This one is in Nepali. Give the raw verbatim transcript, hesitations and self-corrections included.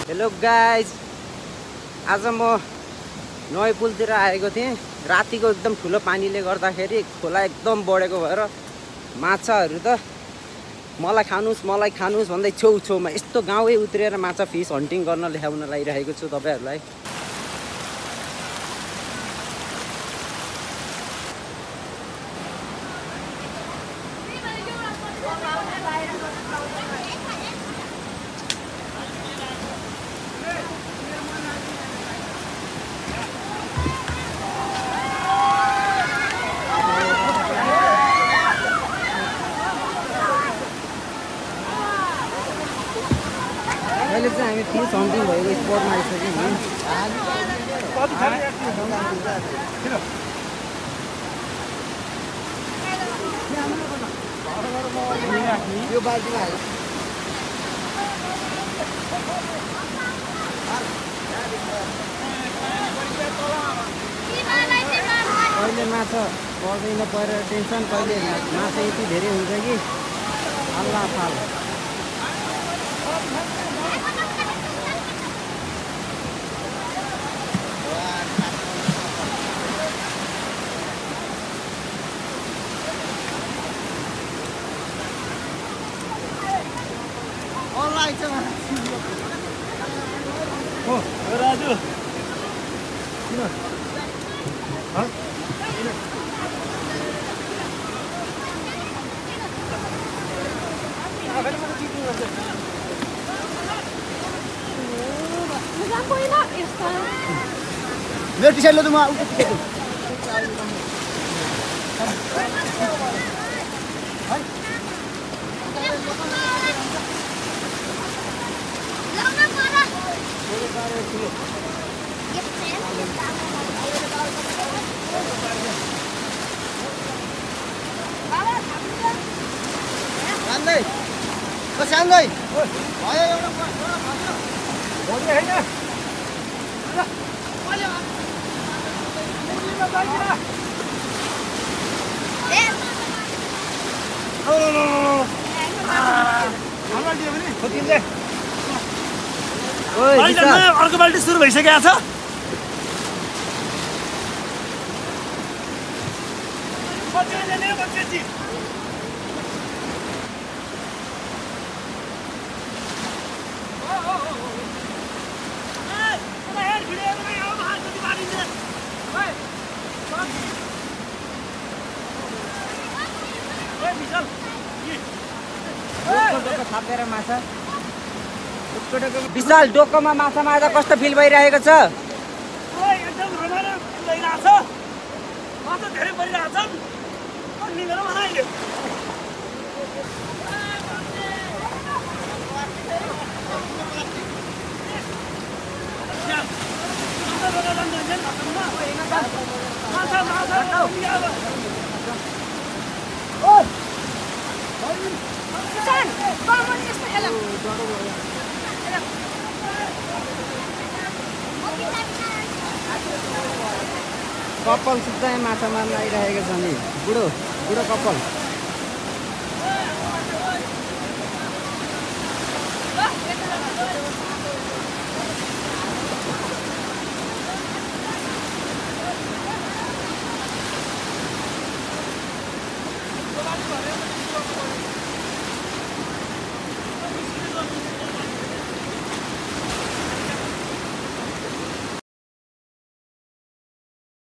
हेलो गाइज, आज म नयाँ पुलतिर आएको थिएँ। रातिको एकदम ठुलो पानीले गर्दाखेरि खोला एकदम बढेको भएर माछाहरू त मलाई खानुस् मलाई खानुस् भन्दै छेउछेउमा यस्तो गाउँै उत्रेर माछा फिस हन्टिङ गर्न ल्याउन लागिरहेको छु तपाईहरुलाई। अहिले चाहिँ हामी फिस हन्टिङ भएको स्पटमा आइसक्यौँ है। यो बाल्टीमा हाल्यो। कहिले माछा पर्दैन परेर टेन्सन, कहिले माछा यति धेरै हुन्छ कि अल्लाह थाहा। Oh, Raju. Sini. Hah? Sini. Ah, kan mau tidur aja. Jangan kau ini, Irsa. Lihat di sana tu mak, udah tidur. Hai. Santai, kau santai. Ayo, ayo, ayo. Boleh hanya. Ayo. Ini nak lagi. Eh. Oh, no, no, no. Ah, apa dia ni? Hotel deh. ओइ अहिले अर्को बाल्टी सुरु भइसकेको छ। थापेर माछा विशाल डोकोमा माछा मार्दा कस्तो फिल भइरहेको छ? एकदम रमाइलो भइरहेको छ। माछा धेरै परिरहेको छ। अनि मेरो बनाइयो। माछा माछा ओ San, vamos a esta hello. कपाल सुत्दा माछा मार्न आइरहेको छ नि बुढो बुढो कपाल।